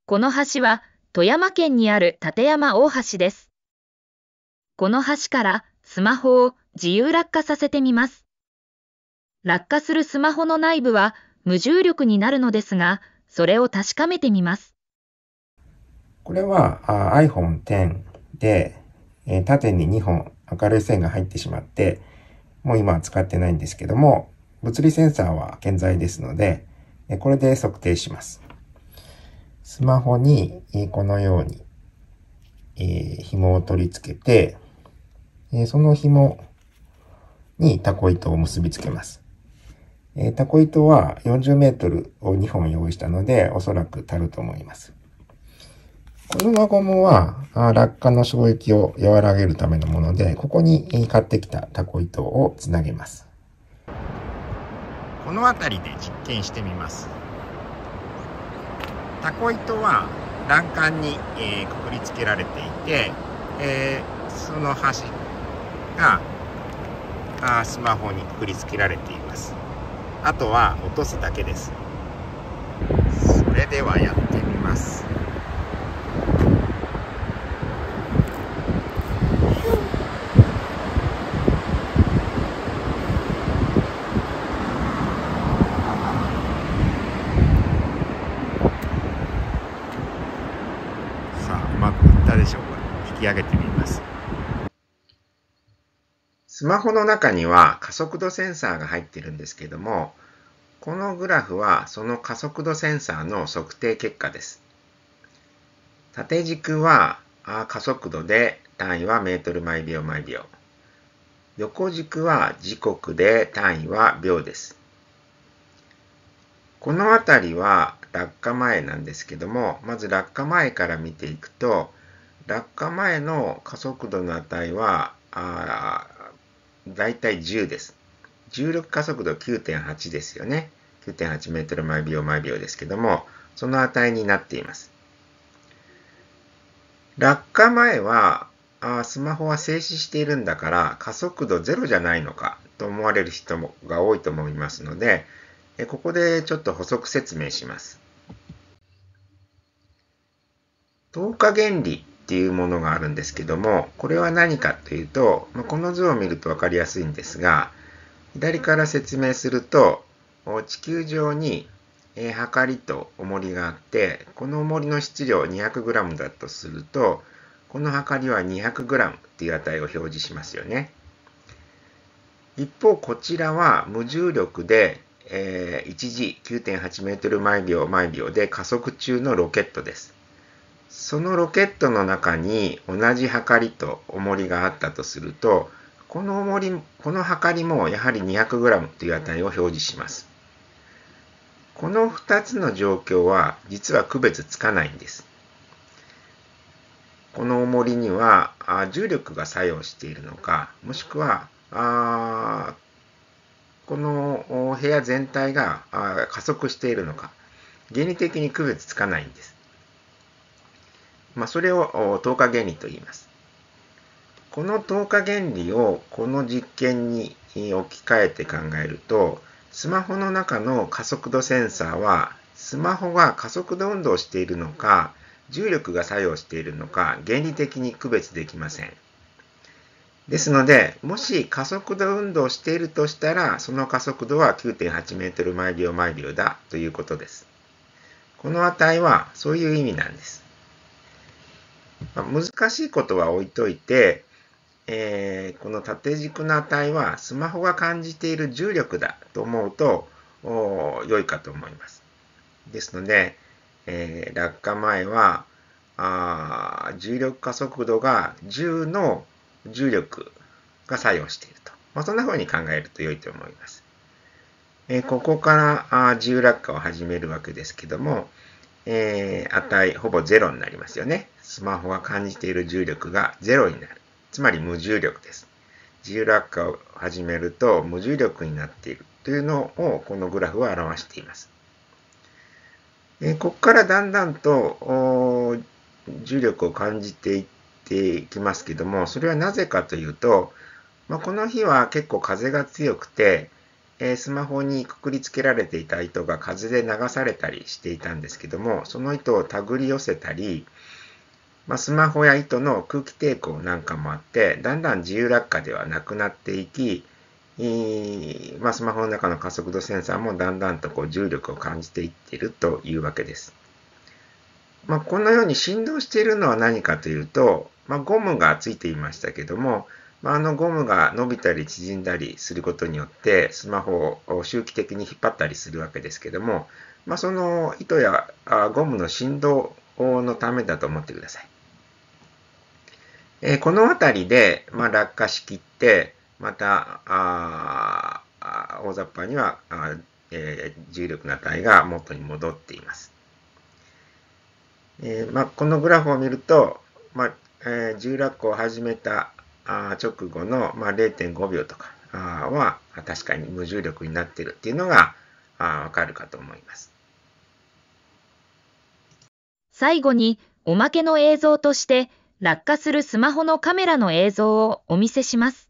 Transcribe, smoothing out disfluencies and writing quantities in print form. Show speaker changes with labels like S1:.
S1: この橋は富山県にある立山大橋です。この橋からスマホを自由落下させてみます。落下するスマホの内部は無重力になるのですが、それを確かめてみます。
S2: これはiPhone X で、縦に2本明るい線が入ってしまって、もう今は使ってないんですけども、物理センサーは健在ですので、これで測定します。スマホにこのように紐を取り付けて、その紐にタコ糸を結びつけます。タコ糸は40メートルを2本用意したので、おそらく足ると思います。この輪ゴムは落下の衝撃を和らげるためのもので、ここに買ってきたタコ糸をつなげます。この辺りで実験してみます。タコ糸は欄干にくくりつけられていて、その端がスマホにくくりつけられています。あとは落とすだけです。それではやってみます。さあ、うまくいったでしょうか。引き上げてみます。スマホの中には加速度センサーが入っているんですけども、このグラフはその加速度センサーの測定結果です。縦軸は加速度で単位はメートル毎秒毎秒。横軸は時刻で単位は秒です。この辺りは落下前なんですけども、まず落下前から見ていくと、落下前の加速度の値はだいたい10です。重力加速度 9.8 ですよね。9.8 メートル毎秒毎秒ですけども、その値になっています。落下前は、スマホは静止しているんだから加速度ゼロじゃないのかと思われる人が多いと思いますので、ここでちょっと補足説明します。透過原理っていうものがあるんですけども、これは何かというと、この図を見ると分かりやすいんですが、左から説明すると、地球上にはかりと重りがあって、この重りの質量 200g だとすると、このはかりは 200g っていう値を表示しますよね。一方、こちらは無重力で、1G 9.8 メートル毎秒毎秒で加速中のロケットです。そのロケットの中に同じはかりと重りがあったとすると、このはかりもやはり 200g という値を表示します。この2つの状況は実は区別つかないんです。この重りには重力が作用しているのか、もしくはこの部屋全体が加速しているのか、原理的に区別つかないんです。それを透過原理と言います。この透過原理をこの実験に置き換えて考えると、スマホの中の加速度センサーは、スマホが加速度運動をしているのか、重力が作用しているのか、原理的に区別できません。ですので、もし加速度運動をしているとしたら、その加速度は 9.8 メートル毎秒毎秒だということです。この値はそういう意味なんです。難しいことは置いといて、この縦軸の値はスマホが感じている重力だと思うと良いかと思います。ですので、落下前は重力加速度が10の重力が作用していると。そんな風に考えると良いと思います。ここから自由落下を始めるわけですけども、値ほぼ0になりますよね。スマホが感じている重力が0になる。つまり無重力です。自由落下を始めると無重力になっているというのをこのグラフは表しています。ここからだんだんと重力を感じていっていきますけども、それはなぜかというと、この日は結構風が強くて、 スマホにくくりつけられていた糸が風で流されたりしていたんですけども、その糸を手繰り寄せたり、スマホや糸の空気抵抗なんかもあって、だんだん自由落下ではなくなっていき、スマホの中の加速度センサーもだんだんと重力を感じていっているというわけです。このように振動しているのは何かというと、ゴムがついていましたけども、ゴムが伸びたり縮んだりすることによって、スマホを周期的に引っ張ったりするわけですけども、その糸やゴムの振動のためだと思ってください。このあたりで、落下しきって、また大雑把には重力の値が元に戻っています。このグラフを見ると、重落下を始めた直後の、0.5 秒とかは確かに無重力になっているっていうのがわかるかと思います。
S1: 最後におまけの映像として落下するスマホのカメラの映像をお見せします。